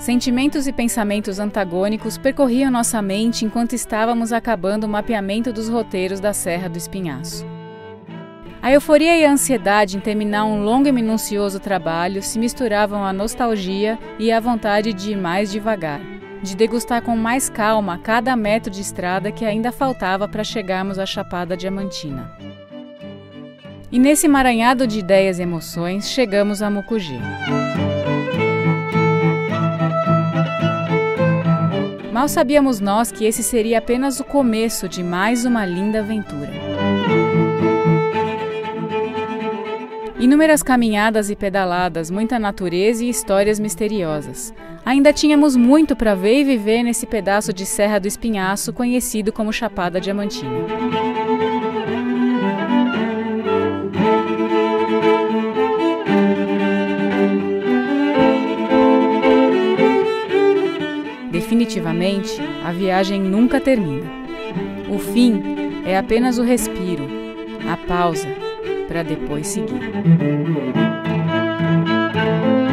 Sentimentos e pensamentos antagônicos percorriam nossa mente enquanto estávamos acabando o mapeamento dos roteiros da Serra do Espinhaço. A euforia e a ansiedade em terminar um longo e minucioso trabalho se misturavam à nostalgia e à vontade de ir mais devagar, de degustar com mais calma cada metro de estrada que ainda faltava para chegarmos à Chapada Diamantina. E nesse emaranhado de ideias e emoções, chegamos a Mucugê. Mal sabíamos nós que esse seria apenas o começo de mais uma linda aventura. Inúmeras caminhadas e pedaladas, muita natureza e histórias misteriosas. Ainda tínhamos muito para ver e viver nesse pedaço de Serra do Espinhaço conhecido como Chapada Diamantina. Definitivamente, a viagem nunca termina. O fim é apenas o respiro, a pausa, para depois seguir.